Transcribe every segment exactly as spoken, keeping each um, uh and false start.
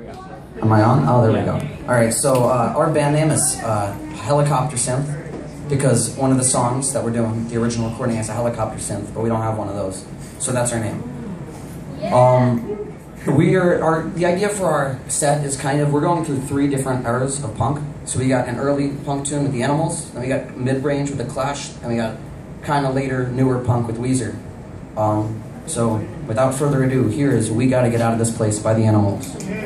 Am I on? Oh, there we go. All right, so uh, our band name is uh, Helicopter Synth, because one of the songs that we're doing, the original recording, has a helicopter synth, but we don't have one of those, so that's our name. Um, we are our the idea for our set is kind of we're going through three different eras of punk. So we got an early punk tune with the Animals, then we got mid-range with the Clash, and we got kind of later newer punk with Weezer. Um, so without further ado, here is "We Gotta Get Out of This Place" by the Animals.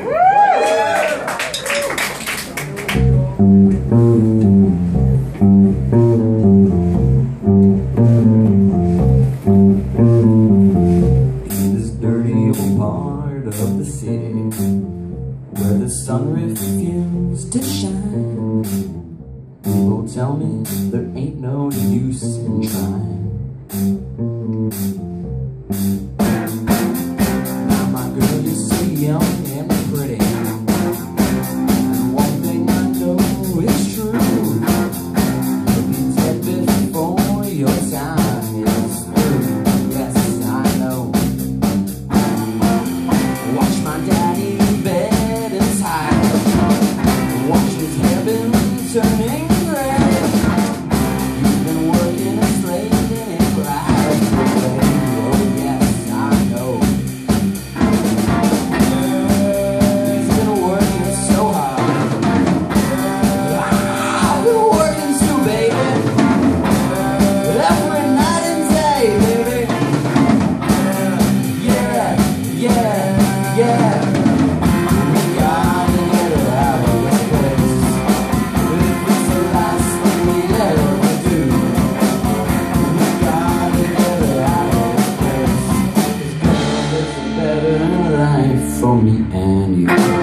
Of the city where the sun refused to shine, people tell me there ain't no use in trying. Now my girl, you're so young and pretty, and one thing I know is true: looking dead before your time is through. Yes, I know. Watch my daddy in bed and tired, watch his heaven turning red. You've been working and slaving and crying away. Oh yes, I know. He's been working so hard. I've been working too, baby, every night and day, baby. Yeah, yeah. Yeah, we gotta get out of this place. If it's the last thing we ever do, we gotta get out of this place. 'Cause girl, there's a better life for me and you.